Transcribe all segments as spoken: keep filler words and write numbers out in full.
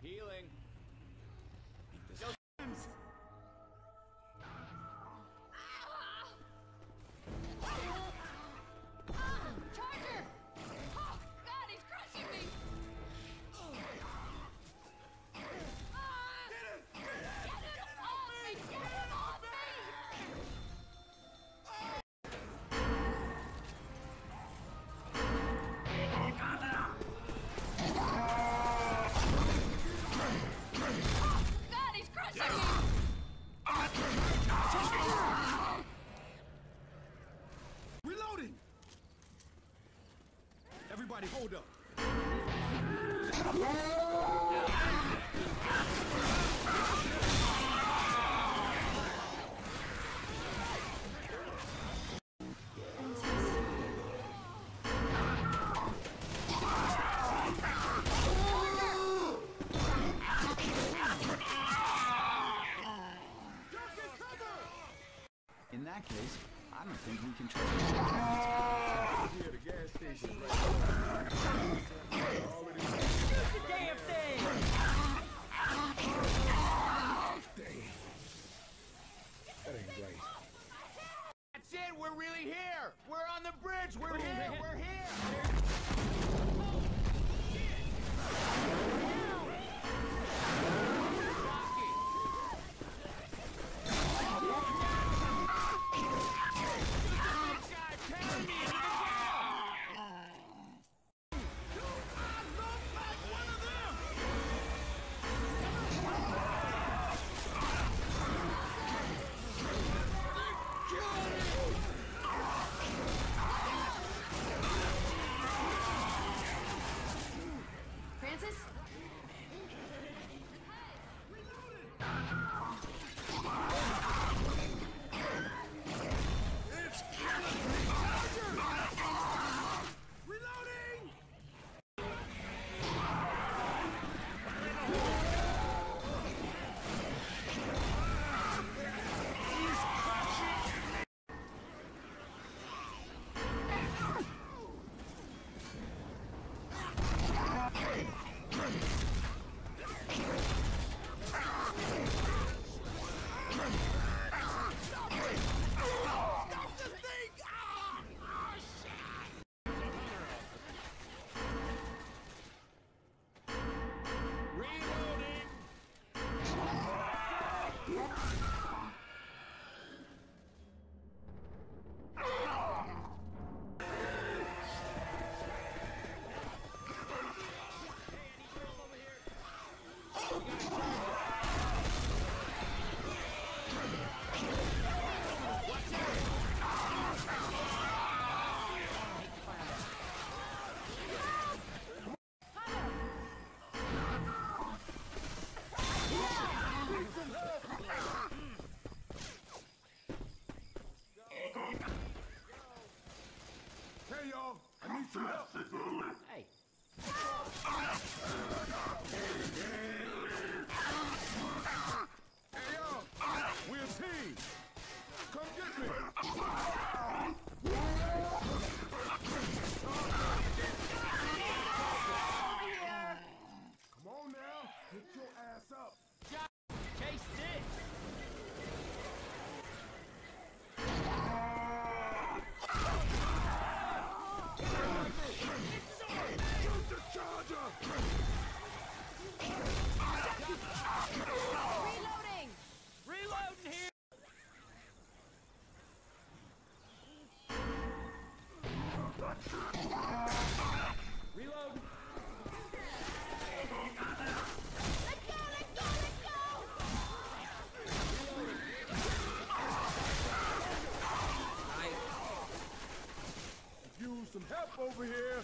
Healing. This Yo, Charger! Oh, God, he's crushing me! Ah! Get him! Get him off me! Get him off me! God, he's crushing me! Reloading! Everybody hold up. In that case, I don't think we can trust him. Here, the gas station right there. Already. shoot the damn thing! Dang. That ain't right. That's it, we're really here! We're on the bridge, we're here, we're here! Francis? It's reloading! Hey, y'all, I need some help. Hey. Hey, y'all, we're a team. Come get me. Come on now, get your ass up. Chase this! Shoot the charger! Reloading! Reloading here! Reload! Let go, let go, let go! Use some help over here.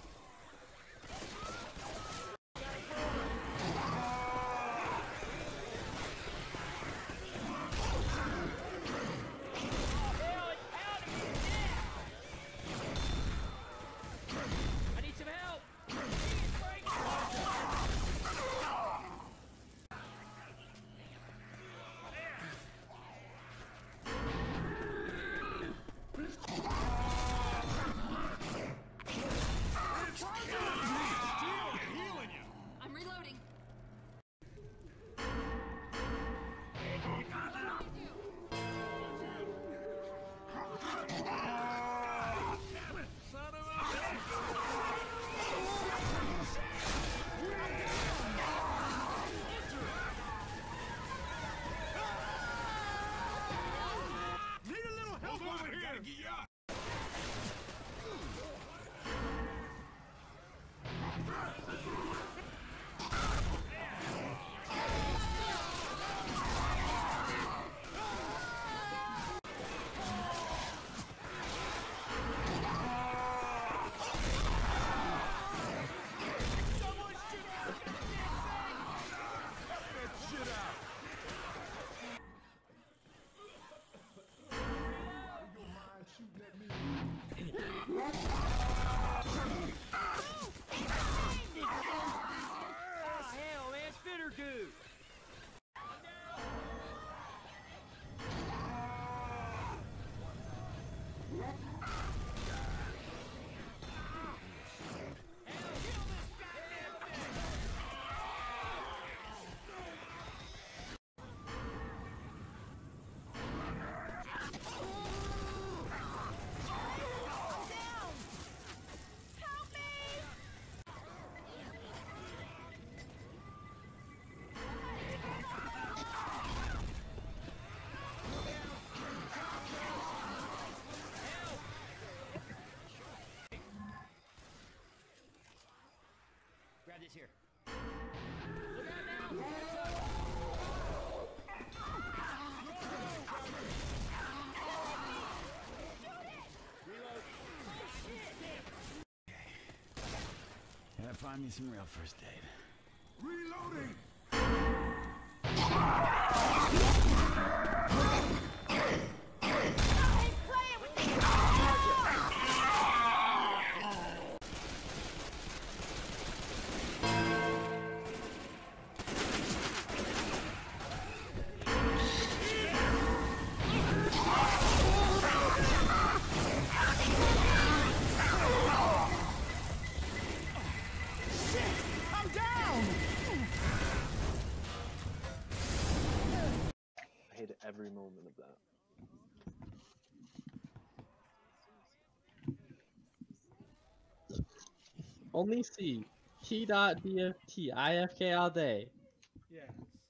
Hell, it's pounding me now! I need some help! Gotta find me some real first aid. Reloading! I hated every moment of that. Only C. T dot D F T. I F K all day. Yeah.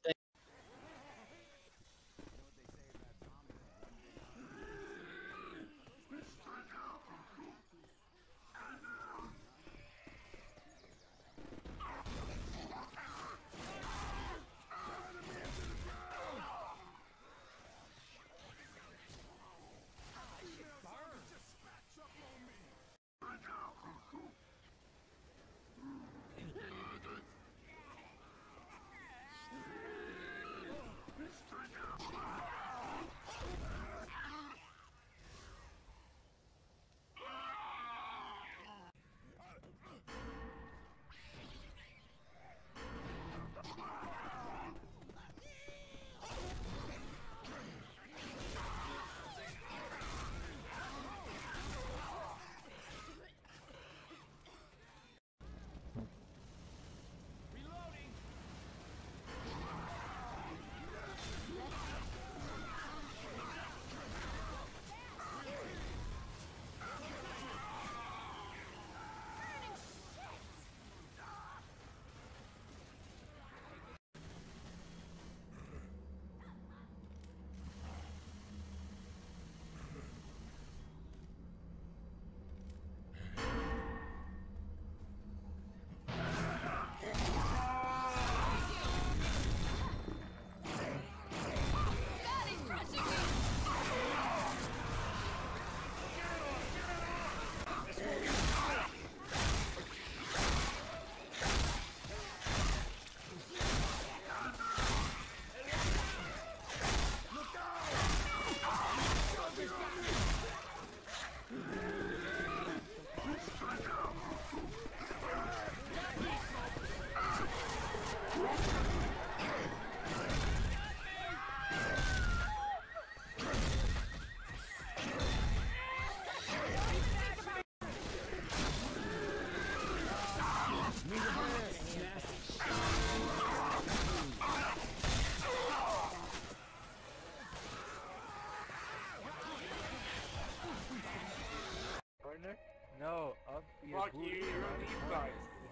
No, up your Fuck booty. you, you're on the side.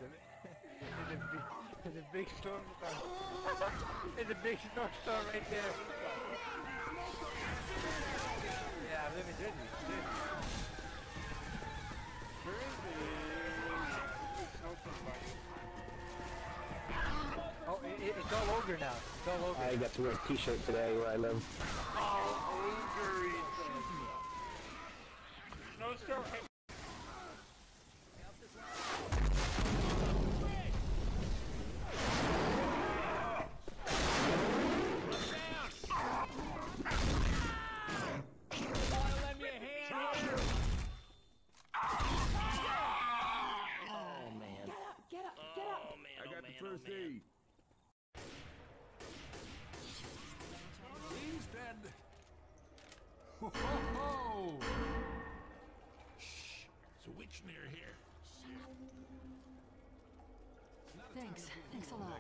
There's a big, there's a big storm storm. There's a big storm storm right there. Yeah, I live in Jersey. Oh, it, it, it's all over now. It's all over. I got to wear a t-shirt today where I live. All over it. Snowstorm. First aid. He's dead. Ho ho ho! Shh. It's a witch near here. Thanks. Thanks a lot.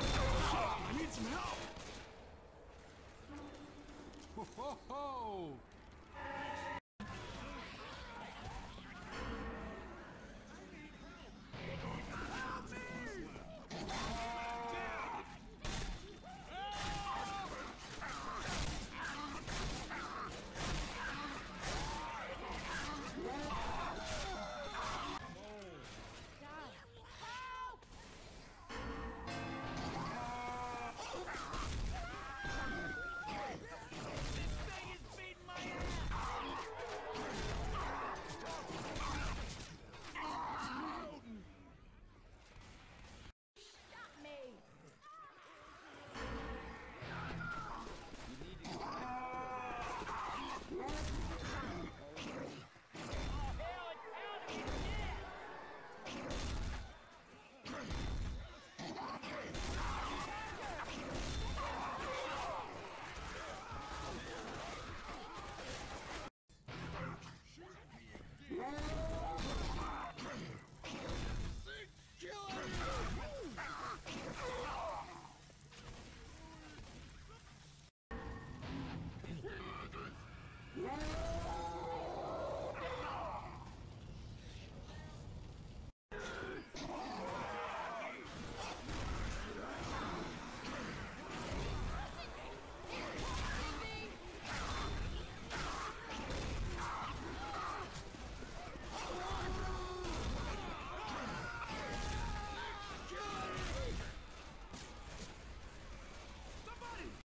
I need some help. Ho ho ho!